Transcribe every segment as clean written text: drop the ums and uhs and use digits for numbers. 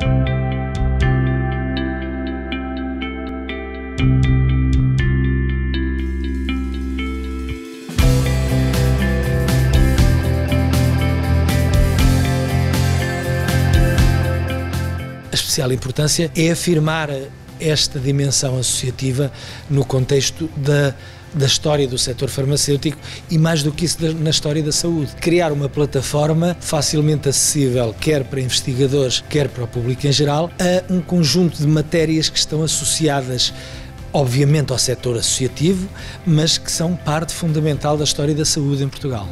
A especial importância é afirmar esta dimensão associativa no contexto da história do setor farmacêutico e, mais do que isso, na história da saúde. Criar uma plataforma facilmente acessível, quer para investigadores, quer para o público em geral, a um conjunto de matérias que estão associadas, obviamente, ao setor associativo, mas que são parte fundamental da história da saúde em Portugal.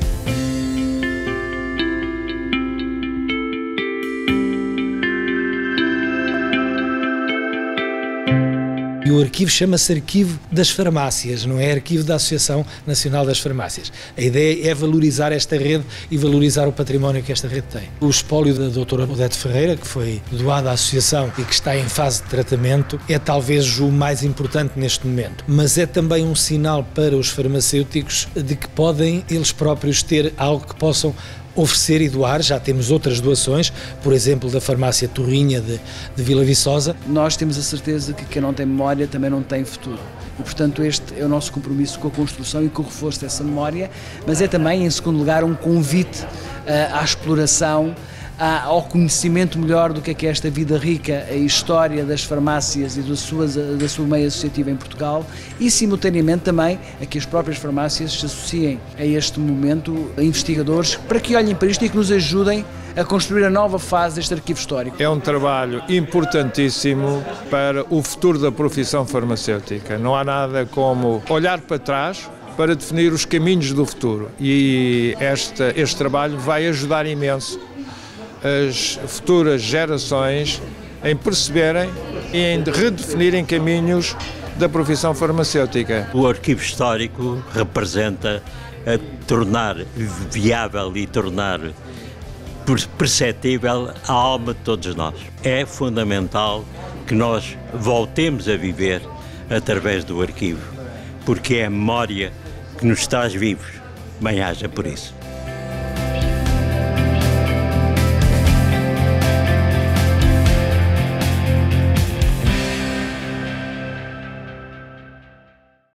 E o arquivo chama-se Arquivo das Farmácias, não é Arquivo da Associação Nacional das Farmácias. A ideia é valorizar esta rede e valorizar o património que esta rede tem. O espólio da doutora Odete Ferreira, que foi doado à associação e que está em fase de tratamento, é talvez o mais importante neste momento. Mas é também um sinal para os farmacêuticos de que podem eles próprios ter algo que possam oferecer e doar. Já temos outras doações, por exemplo, da farmácia Torrinha de Vila Viçosa. Nós temos a certeza que quem não tem memória também não tem futuro. E, portanto, este é o nosso compromisso com a construção e com o reforço dessa memória, mas é também, em segundo lugar, um convite à exploração, ao conhecimento melhor do que é esta vida rica, a história das farmácias e da sua meio associativa em Portugal e, simultaneamente, também a que as próprias farmácias se associem a este momento a investigadores para que olhem para isto e que nos ajudem a construir a nova fase deste arquivo histórico. É um trabalho importantíssimo para o futuro da profissão farmacêutica. Não há nada como olhar para trás para definir os caminhos do futuro e este trabalho vai ajudar imenso as futuras gerações em perceberem e em redefinirem caminhos da profissão farmacêutica. O arquivo histórico representa a tornar viável e tornar perceptível a alma de todos nós. É fundamental que nós voltemos a viver através do arquivo, porque é a memória que nos traz vivos. Bem-haja por isso.